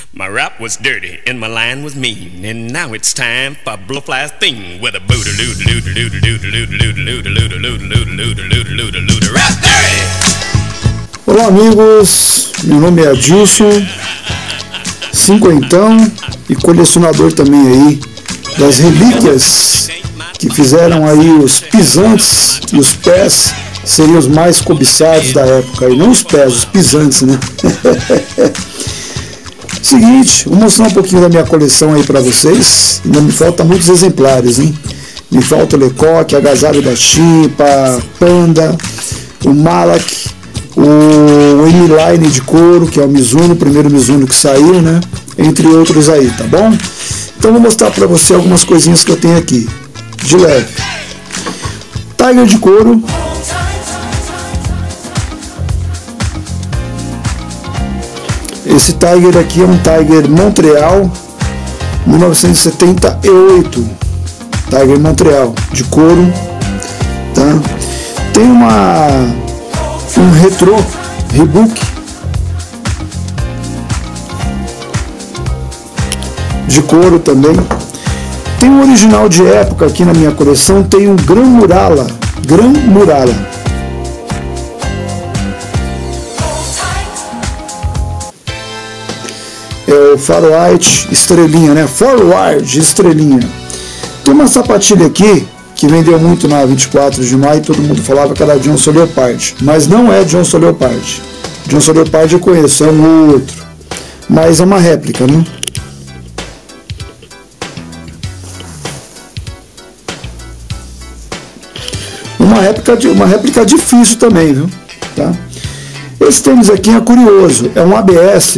My rap was dirty and my line was mean, and now it's time for Blowfly's thing with a booty loot loot loot loot loot loot loot loot loot loot loot loot rap dirty. Olá amigos, meu nome é Adilson, cinquentão e colecionador também aí das relíquias que fizeram aí os pisantes e os pés seriam os mais cobiçados da época, e não os pés, os pisantes, né? Seguinte, vou mostrar um pouquinho da minha coleção aí pra vocês. Ainda me faltam muitos exemplares, hein? Me falta o Lecoque, Agasalho da Chipa, Panda, o Malak, o M-Line de couro, que é o Mizuno, o primeiro Mizuno que saiu, né? Entre outros aí, tá bom? Então vou mostrar pra você algumas coisinhas que eu tenho aqui, de leve. Tiger de couro. Esse Tiger aqui é um Tiger Montreal 1978, Tiger Montreal de couro, tá? Tem um retrô Reebok de couro também. Tem um original de época aqui na minha coleção, tem um Gran Murala. É o Faroite estrelinha, né? Forward estrelinha. Tem uma sapatilha aqui que vendeu muito na 24 de maio, todo mundo falava que era Johnson Leopard, mas não é Johnson Leopard. Johnson Leopard eu conheço, é um outro, mas é uma réplica, né? Uma réplica difícil também, viu? Tá? Esse tênis aqui é curioso, é um ABS.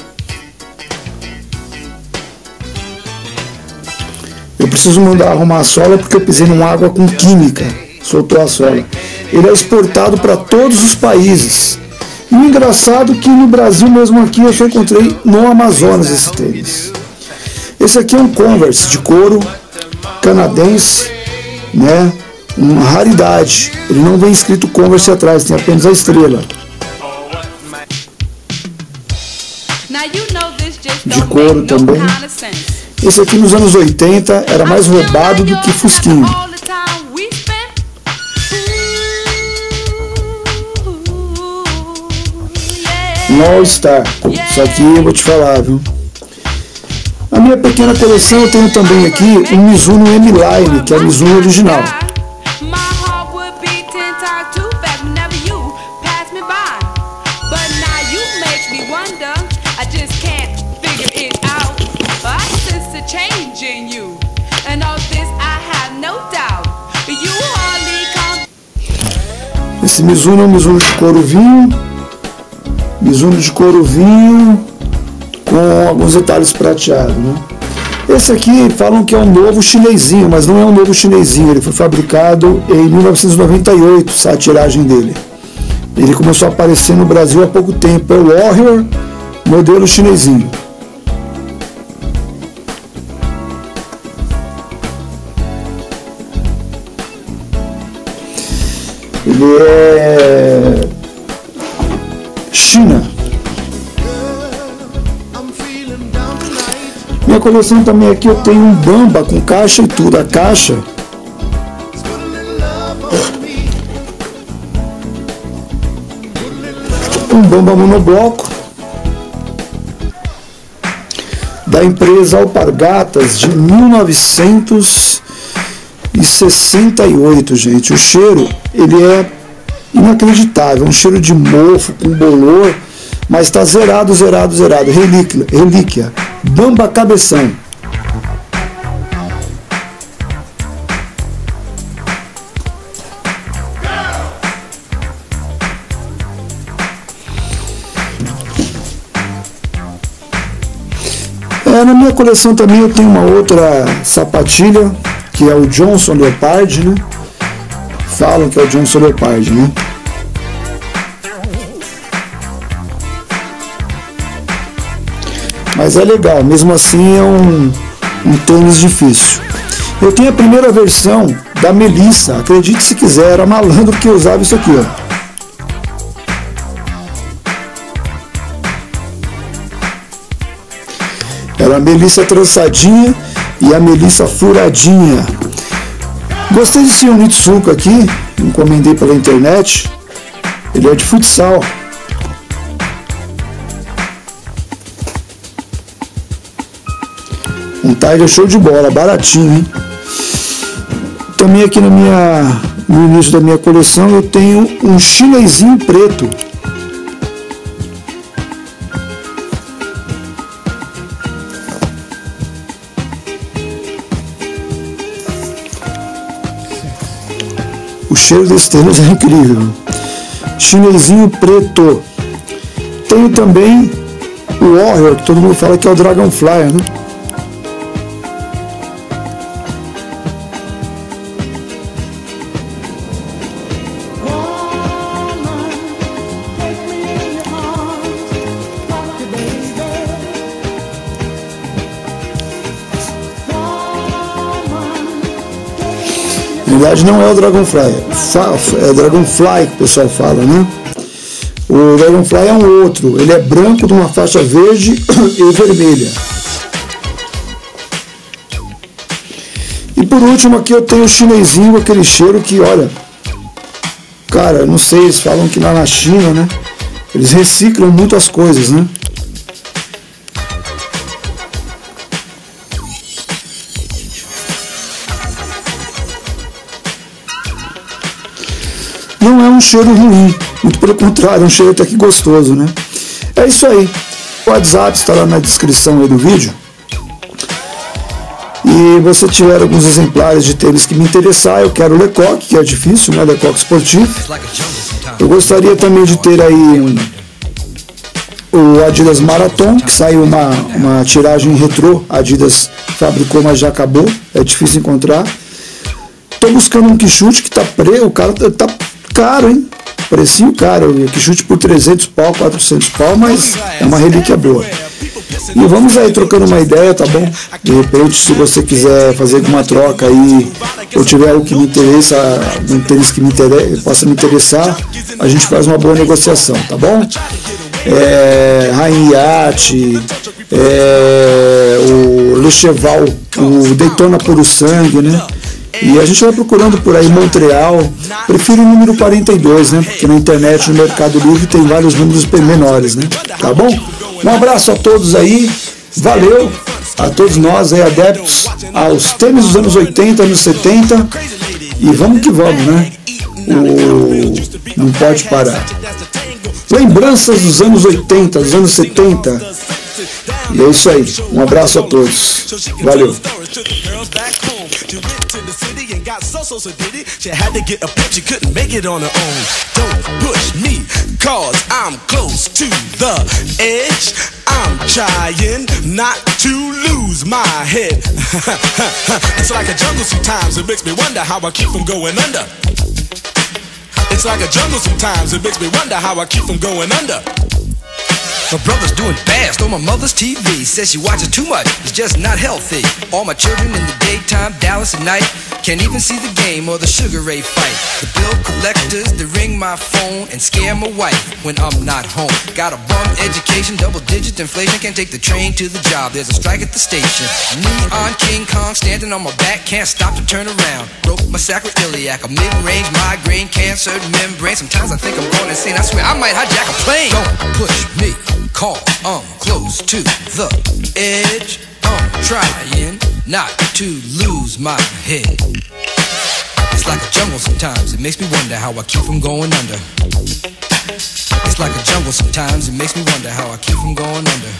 Eu preciso mandar arrumar a sola porque eu pisei numa água com química, soltou a sola. Ele é exportado para todos os países. E o engraçado é que no Brasil mesmo aqui eu só encontrei no Amazonas esse tênis. Esse aqui é um Converse de couro canadense, né? Uma raridade. Ele não vem escrito Converse atrás, tem apenas a estrela. De couro também. Esse aqui nos anos 80 era mais roubado do que Fusquinha. Um All Star. Isso aqui eu vou te falar, viu? A minha pequena coleção eu tenho também aqui um Mizuno M-Line, que é o Mizuno original. Esse Mizuno é um Mizuno de couro vinho, com alguns detalhes prateados, né? Esse aqui falam que é um novo chinesinho, mas não é um novo chinesinho, ele foi fabricado em 1998, a tiragem dele. Ele começou a aparecer no Brasil há pouco tempo, é o Warrior modelo chinesinho. Ele é China. Minha coleção também aqui eu tenho um Bamba com caixa e tudo. A caixa um Bamba monobloco da empresa Alpargatas de 1968, gente. O cheiro, ele é inacreditável, um cheiro de mofo com bolor, mas está zerado. Relíquia, Bamba Cabeção. Na minha coleção também eu tenho uma outra sapatilha, que é o Johnson Leopard, né? Falam que é o Johnson Leopard, né? Mas é legal, mesmo assim é um tênis difícil. Eu tenho a primeira versão da Melissa, acredite se quiser, era malandro que usava isso aqui, ó. Era a melissa trançadinha e a melissa furadinha. Gostei desse Onitsuka aqui, encomendei pela internet. Ele é de futsal. Um Tiger show de bola, baratinho, hein? Também aqui no início da minha coleção eu tenho um chinesinho preto. O cheiro desse tênis é incrível. Chinesinho preto. Tenho também o Warrior, que todo mundo fala que é o Dragonfly, né? Na verdade não é o Dragonfly, é Dragonfly que o pessoal fala, né? O Dragonfly é um outro, ele é branco de uma faixa verde e vermelha. E por último aqui eu tenho o chinesinho, aquele cheiro que, olha, cara, não sei, eles falam que lá na China, né, eles reciclam muitas coisas, né? Não é um cheiro ruim, muito pelo contrário, é um cheiro até que gostoso, né? É isso aí. O WhatsApp está lá na descrição aí do vídeo. E você tiver alguns exemplares de tênis que me interessar, eu quero o Lecoq, que é difícil, né? Lecoq esportivo. Eu gostaria também de ter aí o Adidas Marathon, que saiu uma tiragem retrô. A Adidas fabricou, mas já acabou. É difícil encontrar. Tô buscando um Quixote que tá preso, o cara tá caro, hein? Precinho caro, o Quixote por 300 pau, 400 pau, mas é uma relíquia boa. E vamos aí trocando uma ideia, tá bom? De repente, se você quiser fazer alguma troca aí, ou tiver algo que me interessa, um tênis que possa me interessar, a gente faz uma boa negociação, tá bom? Rainhate, o Lecheval, o Daytona Puro Sangue, né? E a gente vai procurando por aí Montreal. Prefiro o número 42, né? Porque na internet, no Mercado Livre, tem vários números menores, né? Tá bom? Um abraço a todos aí. Valeu a todos nós aí, adeptos aos tênis dos anos 80, anos 70. E vamos que vamos, né? Não pode parar. Lembranças dos anos 80, dos anos 70. E é isso aí. Um abraço a todos. Valeu. So did it, she had to get a bitch, she couldn't make it on her own. Don't push me, cause I'm close to the edge. I'm trying not to lose my head. It's like a jungle sometimes, it makes me wonder how I keep from going under. It's like a jungle sometimes, it makes me wonder how I keep from going under. My brother's doing bad, stole my mother's TV. Says she watches too much, it's just not healthy. All my children in the daytime, Dallas at night. Can't even see the game or the Sugar Ray fight. The bill collectors, they ring my phone and scare my wife when I'm not home. Got a bum education, double-digit inflation. Can't take the train to the job, there's a strike at the station. Neon King Kong standing on my back, can't stop to turn around. Broke my sacroiliac, a mid-range migraine, cancer membrane. Sometimes I think I'm going insane, I swear I might hijack a plane. Don't push me, cause I'm close to the edge. I'm trying not to lose my head. It's like a jungle sometimes, it makes me wonder how I keep from going under. It's like a jungle sometimes, it makes me wonder how I keep from going under.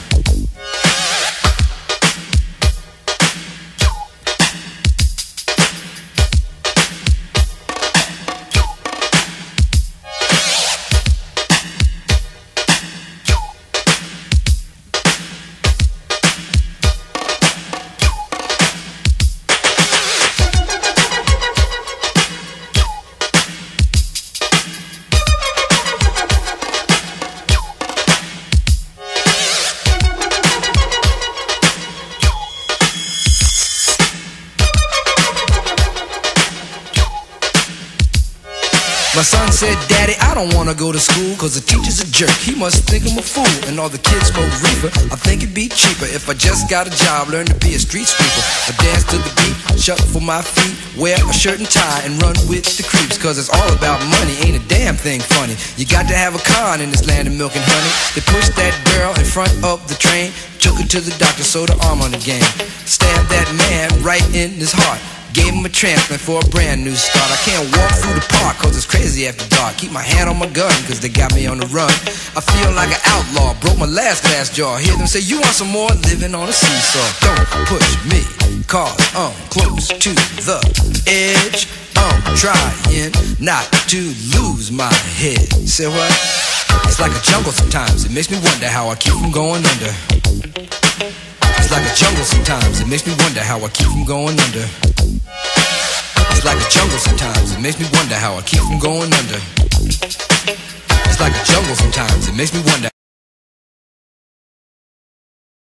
My son said, Daddy, I don't wanna go to school cause the teacher's a jerk. He must think I'm a fool and all the kids smoke reefer. I think it'd be cheaper if I just got a job, learn to be a street sweeper. I dance to the beat, shuffle my feet, wear a shirt and tie and run with the creeps. Cause it's all about money, ain't a damn thing funny. You got to have a con in this land of milk and honey. They pushed that girl in front of the train, took her to the doctor, sewed her arm on the game. Stabbed that man right in his heart, gave him a transplant for a brand new start. I can't walk through the park cause it's crazy after dark. Keep my hand on my gun cause they got me on the run. I feel like an outlaw, broke my last glass jaw. Hear them say you want some more, living on a seesaw. Don't push me cause I'm close to the edge. I'm trying not to lose my head. Say what? It's like a jungle sometimes, it makes me wonder how I keep from going under. It's like a jungle sometimes, it makes me wonder how I keep from going under. It's like a jungle sometimes, it makes me wonder how I keep from going under. It's like a jungle sometimes, it makes me wonder